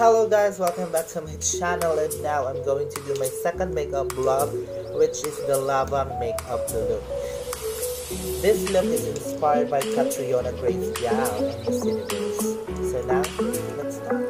Hello guys, welcome back to my channel, and now I'm going to do my second makeup vlog, which is the lava makeup look. This look is inspired by Catriona Grace Yao and Miss Universe. So now, let's start.